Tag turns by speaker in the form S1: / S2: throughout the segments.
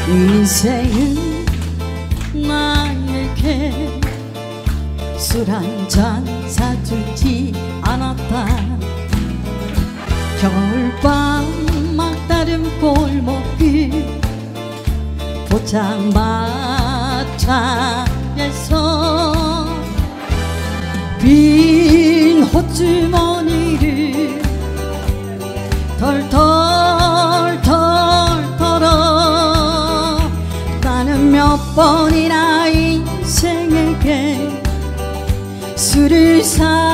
S1: 인생은 나에게 술 한잔 사주지 않았다. 겨울밤 막다른 골목길 포장마차에서 빈 호주머니를 덜덜 털어 나는 몇 번이나 인생에게 술을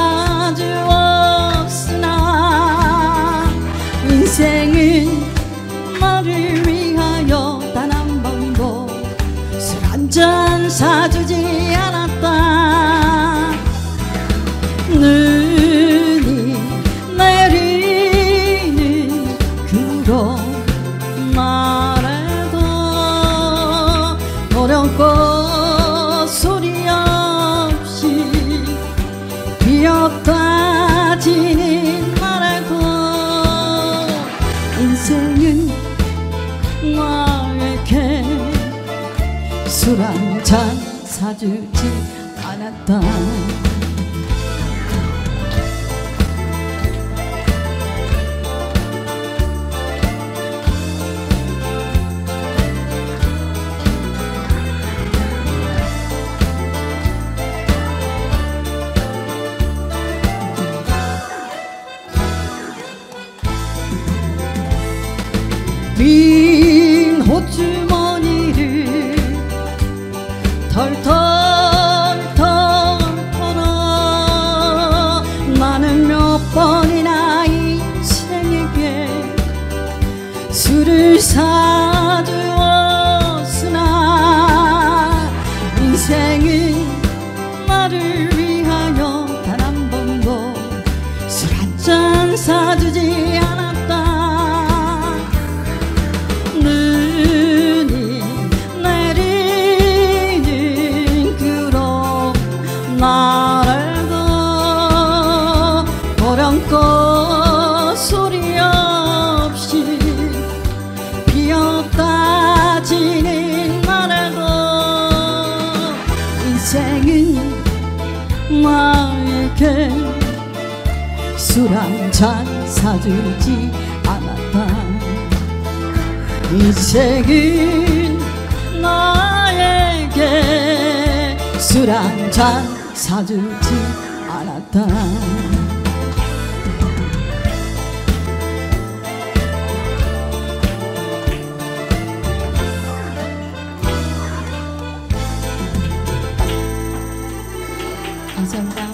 S1: 사주었으나 인생은 나를 위하여 단 한 번도 술 한 잔 사주지 않았다. 눈이 내리는 그런 날에도 어렵고 소리 없이 피었다 지는 날에도 인생은 나에게 술 한 잔 사주지 않았다. 빈 호주머니를 털털 털어 나는 몇 번이나 인생에게 술을 사주었으나 인생은 나를 위하여 단 한 번도 술 한 잔 사주지 않았다. 눈이 내리는 그런 날에도 어렵고 소리 없이 피었다 지는 날에도 인생은 나에게 술 한 잔 사주지 않았다. 인생은 나에게 술 한 잔 사주지 않았다. 감사합니다.